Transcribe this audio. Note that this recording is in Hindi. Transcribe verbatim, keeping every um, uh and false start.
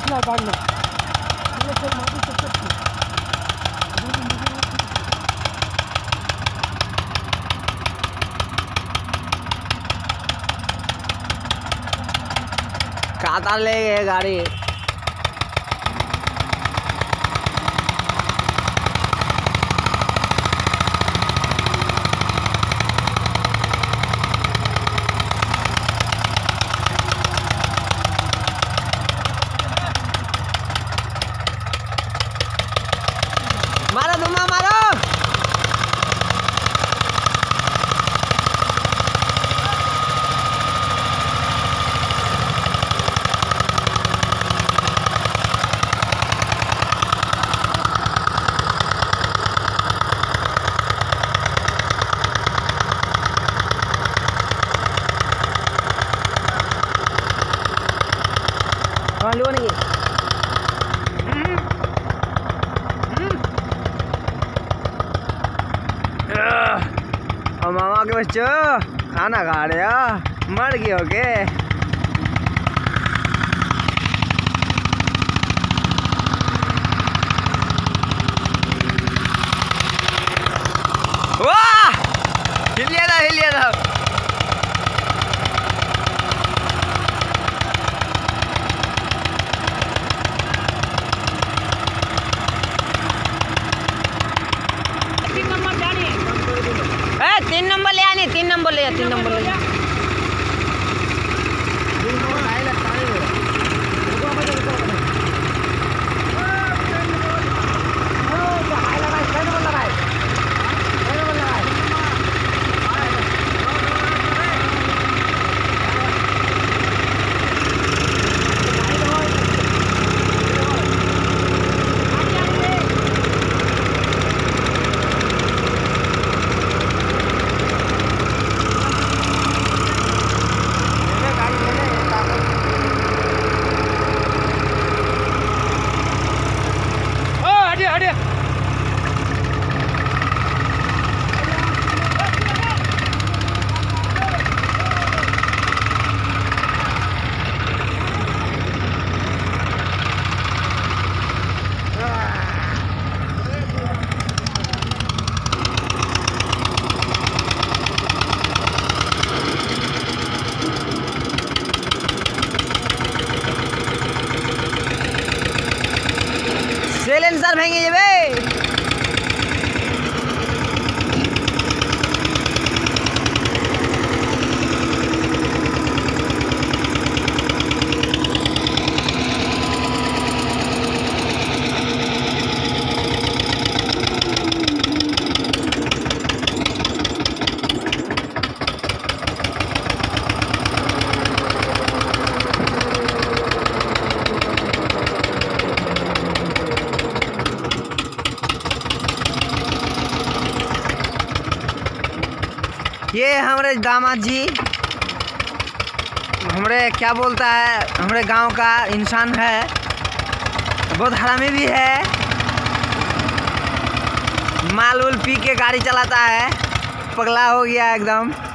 ना भागना काता ले गए गाड़ी। मारो धुआं मारो। हाँ लो नहीं मामा के बच्चों खाना खा रहे हो, मर गए हो के? वाह हिलिया था हिलिया था। तीन नंबर ले आनी, तीन नंबर ले तीन नंबर ले सेलेंसर भेंगे बे। ये हमारे दामाद जी, हमारे क्या बोलता है, हमारे गांव का इंसान है, बहुत हरामी भी है, माल उल पी के गाड़ी चलाता है, पगला हो गया एकदम।